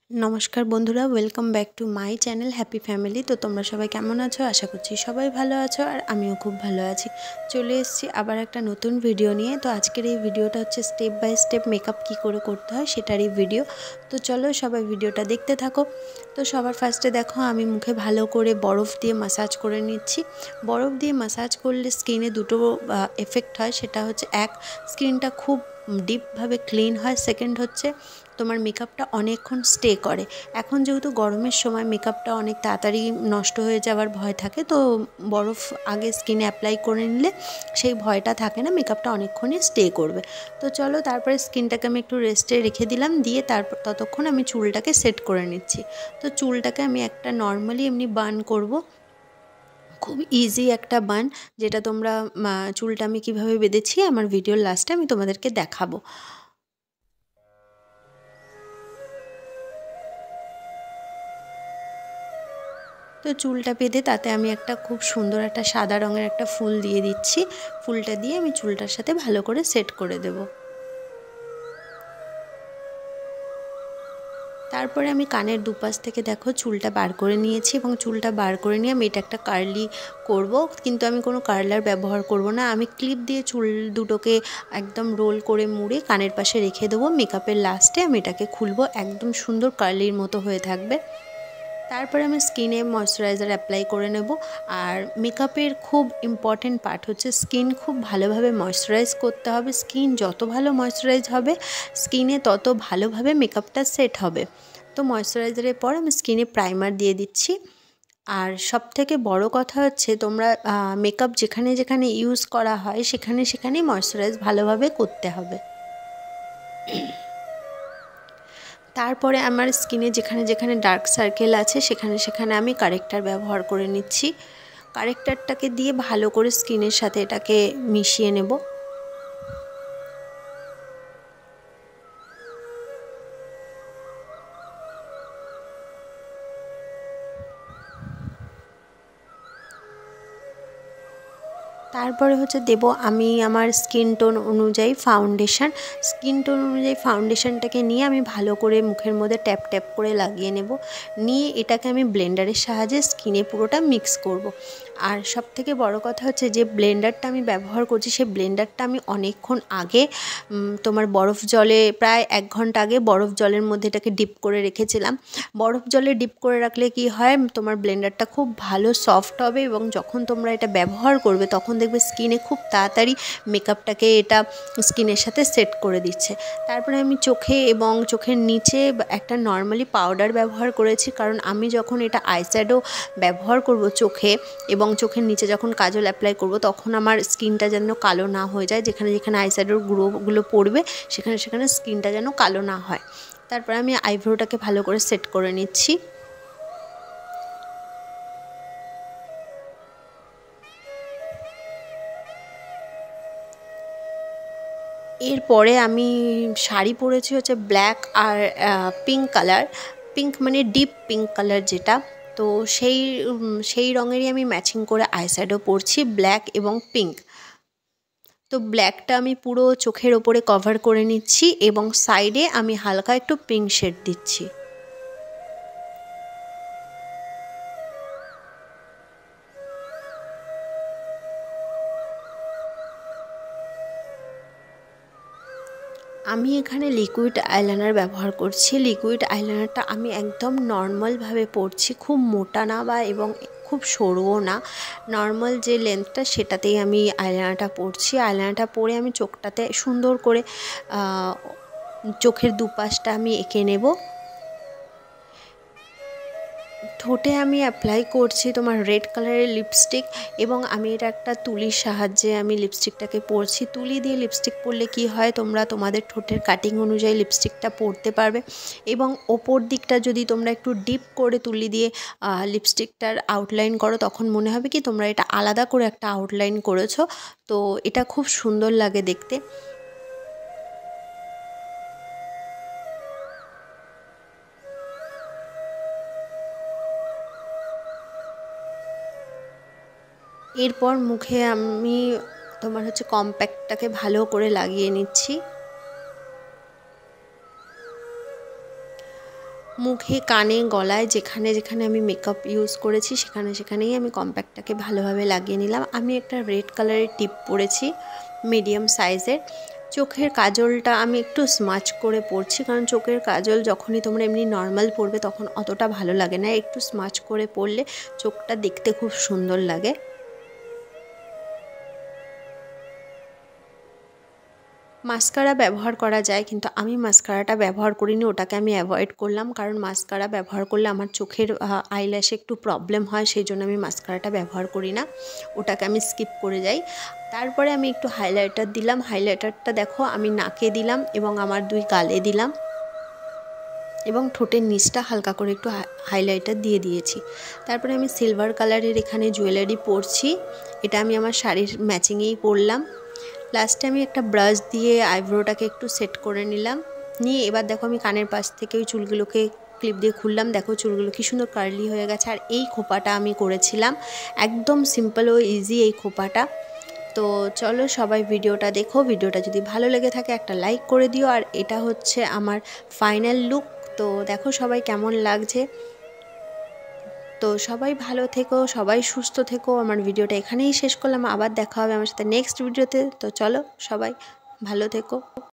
नमस्कार बंधुरा welcome back to my channel happy family. तो तुम्हारा सबाई केमन आछो? आशा करछि सबाई भालो आछो और आमिও खूब भालो आछि। चले एसेछि आबार एकटा नतून भिडियो निये। तो आजकेर এই ভিডিওটা হচ্ছে স্টেপ বাই স্টেপ মেকআপ কি করে করতে হয় সেটারই ভিডিও। তো চলো সবাই ভিডিওটা দেখতে থাকো। তো সবার ফার্স্টে দেখো আমি মুখে ভালো করে বরফ দিয়ে মাসাজ করে নিচ্ছি। বরফ দিয়ে মাসাজ করলে স্কিনে দুটো এফেক্ট হয়, সেটা হচ্ছে এক, স্কিনটা খুব ডিপভাবে ক্লিন হয়, সেকেন্ড হচ্ছে তোমার মেকআপটা অনেকক্ষণ স্টে করে। এখন যেহেতু গরমের সময় মেকআপটা অনেক তাড়াতাড়ি নষ্ট হয়ে যাওয়ার ভয় থাকে, তো বরফ আগে স্কিনে অ্যাপ্লাই করে নিলে সেই ভয়টা থাকে না, মেকআপটা অনেকক্ষণই স্টে করবে। তো চলো তারপরে স্কিনটাকে আমি একটু রেস্টে রেখে দিলাম, দিয়ে তারপর ততক্ষণ আমি চুলটাকে সেট করে নিচ্ছি। তো চুলটাকে আমি একটা নর্মালি এমনি বান করব, খুব ইজি একটা বান, যেটা তোমরা চুলটা আমি কীভাবে বেঁধেছি আমার ভিডিওর লাস্টে আমি তোমাদেরকে দেখাবো। তো চুলটা বেঁধে তাতে আমি একটা খুব সুন্দর একটা সাদা রঙের একটা ফুল দিয়ে দিচ্ছি। ফুলটা দিয়ে আমি চুলটার সাথে ভালো করে সেট করে দেব। তারপরে আমি কানের দুপাশ থেকে দেখো চুলটা বার করে নিয়েছি, এবং চুলটা বার করে নিয়ে আমি এটা একটা কার্লি করব, কিন্তু আমি কোনো কার্লার ব্যবহার করব না। আমি ক্লিপ দিয়ে চুল দুটোকে একদম রোল করে মুড়ে কানের পাশে রেখে দেবো। মেকআপের লাস্টে আমি এটাকে খুলবো, একদম সুন্দর কার্লির মতো হয়ে থাকবে। তারপরে আমি স্কিনে ময়শ্চারাইজার অ্যাপ্লাই করে নেব। আর মেকআপের খুব ইম্পর্টেন্ট পার্ট হচ্ছে স্কিন খুব ভালোভাবে ময়শ্চারাইজ করতে হবে। স্কিন যত ভালো ময়শ্চারাইজ হবে স্কিনে তত ভালোভাবে মেকআপটা সেট হবে। তো ময়শ্চারাইজারের পর আমি স্কিনে প্রাইমার দিয়ে দিচ্ছি। আর সবথেকে বড় কথা হচ্ছে তোমরা মেকআপ যেখানে যেখানে ইউজ করা হয় সেখানে সেখানেই ময়শ্চারাইজ ভালোভাবে করতে হবে। তারপরে আমার স্কিনে যেখানে যেখানে ডার্ক সার্কেল আছে সেখানে সেখানে আমি কারেক্টার ব্যবহার করে নিচ্ছি। কারেক্টারটাকে দিয়ে ভালো করে স্কিনের সাথে এটাকে মিশিয়ে নেব। তারপরে হচ্ছে দেব আমি আমার স্কিন টোন অনুযায়ী ফাউন্ডেশন। স্কিন টোন অনুযায়ী ফাউন্ডেশনটাকে নিয়ে আমি ভালো করে মুখের মধ্যে ট্যাপ ট্যাপ করে লাগিয়ে নেব। নিয়ে এটাকে আমি ব্লেন্ডারের সাহায্যে স্কিনে পুরোটা মিক্স করব। আর সবথেকে বড় কথা হচ্ছে যে ব্লেন্ডারটা আমি ব্যবহার করছি সেই ব্লেন্ডারটা আমি অনেকক্ষণ আগে তোমার বরফ জলে প্রায় 1 ঘন্টা আগে বরফ জলের মধ্যে এটাকে ডিপ করে রেখেছিলাম। বরফ জলে ডিপ করে রাখলে কি হয়, তোমার ব্লেন্ডারটা খুব ভালো সফট হবে, এবং যখন তোমরা এটা ব্যবহার করবে তখন দেখবে স্কিনে খুব তাড়াতাড়ি মেকআপটাকে এটা স্কিনের সাথে সেট করে দিচ্ছে। তারপরে আমি চোখে এবং চোখের নিচে একটা নর্মালি পাউডার ব্যবহার করেছি, কারণ আমি যখন এটা আইশ্যাডো ব্যবহার করব চোখে এবং চোখের নিচে যখন কাজল অ্যাপ্লাই করব তখন আমার স্কিনটা যেন কালো না হয়ে যায়। যেখানে যেখানে আইশ্যাডোর গুঁড়োগুলো পড়বে সেখানে সেখানে স্কিনটা যেন কালো না হয়। তারপরে আমি আইব্রোটাকে ভালো করে সেট করে নিচ্ছি। এরপরে আমি শাড়ি পরেছি হচ্ছে ব্ল্যাক আর পিঙ্ক কালার, পিঙ্ক মানে ডিপ পিঙ্ক কালার যেটা। তো সেই রঙেরই আমি ম্যাচিং করে আইশ্যাডো পরছি, ব্ল্যাক এবং পিঙ্ক। তো ব্ল্যাকটা আমি পুরো চোখের ওপরে কভার করে নিচ্ছি এবং সাইডে আমি হালকা একটু পিঙ্ক শেড দিচ্ছি। আমি এখানে লিকুইড আইলাইনার ব্যবহার করছি। লিকুইড আইলাইনারটা আমি একদম নর্মালভাবে পরছি, খুব মোটা না বা এবং খুব সরুও না, নর্মাল যে লেন্থটা সেটাতেই আমি আইলাইনারটা পরছি। আইলাইনারটা পরে আমি চোখটাতে সুন্দর করে চোখের দুপাশটা আমি এঁকে নেব। ঠোঁটে আমি অ্যাপ্লাই করছি তোমার রেড কালারের লিপস্টিক, এবং আমি এটা একটা তুলির সাহায্যে আমি লিপস্টিকটাকে পরছি। তুলি দিয়ে লিপস্টিক পরলে কি হয়, তোমরা তোমাদের ঠোঁটের কাটিং অনুযায়ী লিপস্টিকটা পরতে পারবে, এবং ওপর দিকটা যদি তোমরা একটু ডিপ করে তুলি দিয়ে লিপস্টিকটার আউটলাইন করো তখন মনে হবে কি তোমরা এটা আলাদা করে একটা আউটলাইন করেছো। তো এটা খুব সুন্দর লাগে দেখতে। এরপর মুখে আমি তোমার হচ্ছে কম্প্যাক্টটাকে ভালো করে লাগিয়ে নিচ্ছি। মুখে, কানে, গলায় যেখানে যেখানে আমি মেকআপ ইউজ করেছি সেখানেই আমি কম্প্যাক্টটাকে ভালোভাবে লাগিয়ে নিলাম। আমি একটা রেড কালারের টিপ পরেছি মিডিয়াম সাইজের। চোখের কাজলটা আমি একটু স্মাচ করে পরছি, কারণ চোখের কাজল যখনই তোমরা এমনি নর্মাল পরবে তখন অতটা ভালো লাগে না, একটু স্মাচ করে পরলে চোখটা দেখতে খুব সুন্দর লাগে। মাস্কারা ব্যবহার করা যায়, কিন্তু আমি মাস্কারাটা ব্যবহার করিনি, ওটাকে আমি অ্যাভয়েড করলাম, কারণ মাস্কারা ব্যবহার করলে আমার চোখের আইল্যাশে একটু প্রবলেম হয়, সেই জন্য আমি মাস্কারাটা ব্যবহার করি না, ওটাকে আমি স্কিপ করে যাই। তারপরে আমি একটু হাইলাইটার দিলাম। হাইলাইটারটা দেখো আমি নাকে দিলাম এবং আমার 2 গালে দিলাম এবং ঠোঁটের নিচটা হালকা করে একটু হাইলাইটার দিয়ে দিয়েছি। তারপরে আমি সিলভার কালারের এখানে জুয়েলারি পরছি, এটা আমি আমার শাড়ির ম্যাচিংয়েই পরলাম। লাস্টে আমি একটা ব্রাশ দিয়ে আইব্রোটাকে একটু সেট করে নিলাম। নিয়ে এবার দেখো আমি কানের পাশ থেকে ওই চুলগুলোকে ক্লিপ দিয়ে খুললাম। দেখো চুলগুলো কি সুন্দর কার্লি হয়ে গেছে। আর এই খোপাটা আমি করেছিলাম, একদম সিম্পল ও ইজি এই খোপাটা। তো চলো সবাই ভিডিওটা দেখো, ভিডিওটা যদি ভালো লেগে থাকে একটা লাইক করে দিও। আর এটা হচ্ছে আমার ফাইনাল লুক। তো দেখো সবাই কেমন লাগছে। তো সবাই ভালো থেকো, সবাই সুস্থ থেকো। আমার ভিডিওটা এখানেই শেষ করলাম, আবার দেখা হবে আমার সাথে নেক্সট ভিডিওতে। তো চলো সবাই ভালো থেকো।